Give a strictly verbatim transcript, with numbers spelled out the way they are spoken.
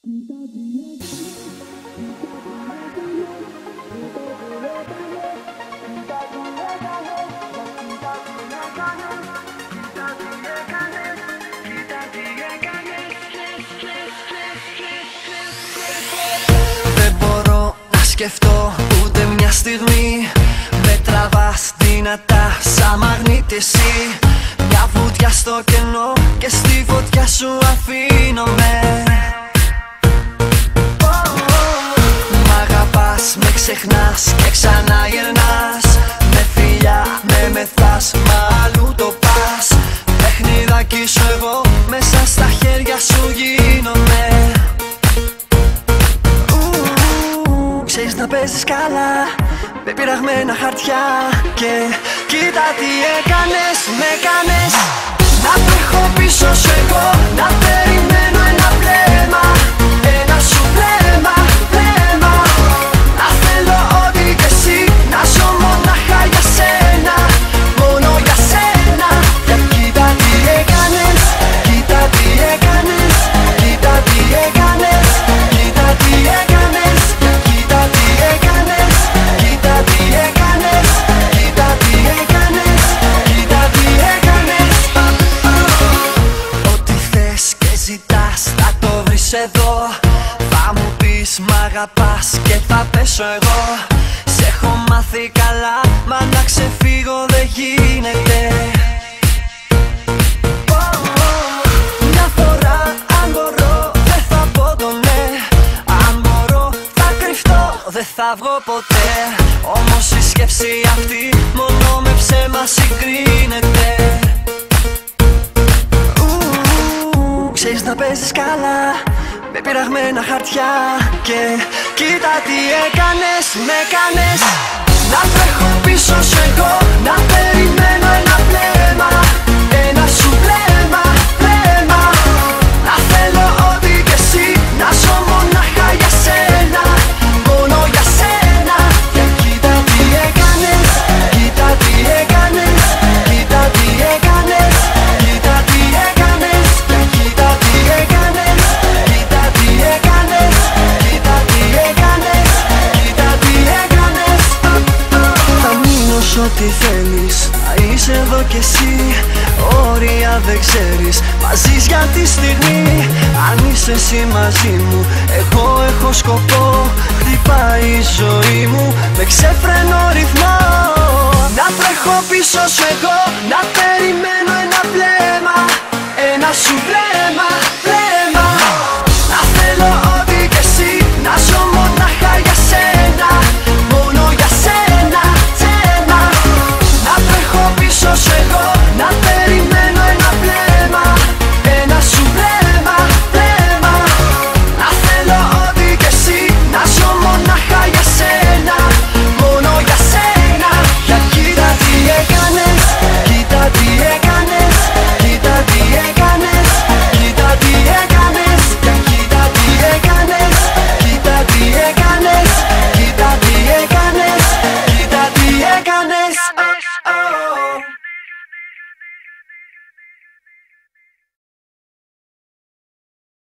Δεν μπορώ να σκεφτώ ούτε μια στιγμή. Με τραβάς δυνατά σαν μαγνήτη εσύ. Μια βουτιά στο κενό και στη φωτιά σου αφήνομαι. Μ' αγαπάς, με ξεχνάς και ξανά γερνάς. Με φιλιά με μεθάς, μα αλλού το πας. Παιχνιδάκι σου εγώ, μέσα στα χέρια σου γίνομαι. Ξέρεις να παίζεις καλά με πειραγμένα χαρτιά. Και κοίτα τι έκανες, με κάνες να τρέχω πίσω σου εγώ, να περιμένω ένα βλέμμα. Ένα σου βλέμμα, βλέμμα. Να θέλω ό,τι και εσύ, να ζω μονάχα για σένα. Μόνο για σένα. Και κοίτα τι έκανες, κοίτα τι έκανες. Κοίτα τι έκανες, κοίτα τι έκανες. Κοίτα τι έκανες, κοίτα τι έκανες. Κοίτα τι έκανες, κοίτα τι έκανες. Ό,τι θες και ζητάς θα το βρεις εδώ. Θα μου πεις μ' αγαπάς και θα πέσω εγώ. Σ' έχω μάθει καλά, μα να ξεφύγω δεν γίνεται. Μια φορά αν μπορώ δεν θα πω το ναι. Αν μπορώ θα κρυφτώ, δεν θα βγω ποτέ. Όμως η σκέψη αυτή μόνο με ψέμα συγκρίνεται. Ξέρεις να παίζεις καλά με πειραγμένα χαρτιά. Και κοίτα τι έκανες, με κάνες να τρέχω πίσω σου εγώ, να περιμένω ένα βλέμμα. Ένα σου βλέμμα, βλέμμα. Να θέλω ό,τι και εσύ, να ζω μονάχα για σένα. Μόνο για σένα. Και κοίτα τι έκανες, κοίτα τι έκανες. Κοίτα τι έκανες, κοίτα τι έκανες. Και κοίτα τι έκανες, κοίτα τι έκανες. Κοίτα τι έκανες, κοίτα τι έκανες. Θα μείνω σ' ό,τι θέλεις, θα είσαι εδώ κι εσύ. Όρια δεν ξέρεις, μαζί για τη στιγμή. Αν είσαι εσύ μαζί μου, εγώ έχω σκοπό. Χτυπάει η ζωή μου με ξέφρενο ρυθμό. Να τρέχω πίσω σου εγώ, να περιμένω ένα βλέμμα. Ένα σου βλέμμα.